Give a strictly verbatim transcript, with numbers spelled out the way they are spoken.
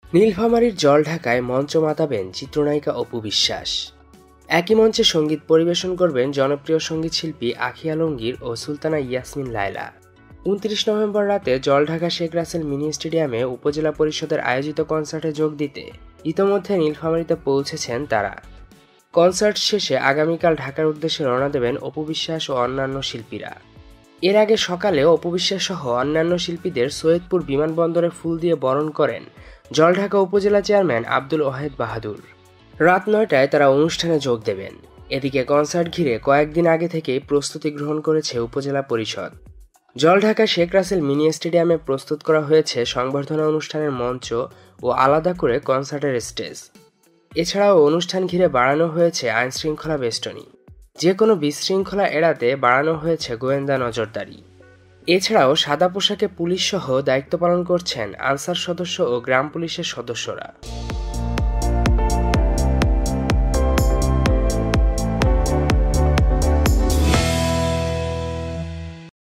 নীলফামারীর জলঢাকায় মঞ্চ মাতাবেন চিত্রনায়িকা অপু বিশ্বাস। একই মঞ্চে সঙ্গীত পরিবেশন করবেন জনপ্রিয় সঙ্গীতশিল্পী আখি আলমগীর ও সুলতানা ইয়াসমিন লায়লা। উনত্রিশ নভেম্বর রাতে জলঢাকা শেখ রাসেল মিনি স্টেডিয়ামে উপজেলা পরিষদের আয়োজিত কনসার্টে যোগ দিতে ইতোমধ্যে নীলফামারীতে পৌঁছেছেন তারা। কনসার্ট শেষে আগামীকাল ঢাকার উদ্দেশ্যে রওনা দেবেন অপু বিশ্বাস ও অন্যান্য শিল্পীরা। এর আগে সকালে অপু বিশ্বাস সহ অন্যান্য শিল্পীদের সৈয়দপুর বিমানবন্দরে ফুল দিয়ে বরণ করেন জলঢাকা উপজেলা চেয়ারম্যান আব্দুল ওয়াহেদ বাহাদুর। রাত নয়টায় তারা অনুষ্ঠানে যোগ দেবেন। এদিকে কনসার্ট ঘিরে কয়েকদিন আগে থেকেই প্রস্তুতি গ্রহণ করেছে উপজেলা পরিষদ। জলঢাকা শেখ রাসেল মিনি স্টেডিয়ামে প্রস্তুত করা হয়েছে সংবর্ধনা অনুষ্ঠানের মঞ্চ ও আলাদা করে কনসার্টের স্টেজ। এছাড়াও অনুষ্ঠান ঘিরে বাড়ানো হয়েছে আইনশৃঙ্খলা বেষ্টনী। যে কোনো বিশৃঙ্খলা এড়াতে বাড়ানো হয়েছে গোয়েন্দা নজরদারি। এছাড়াও সাদা পোশাকে পুলিশ সহ দায়িত্ব পালন করছেন আনসার সদস্য ও গ্রাম পুলিশের সদস্যরা।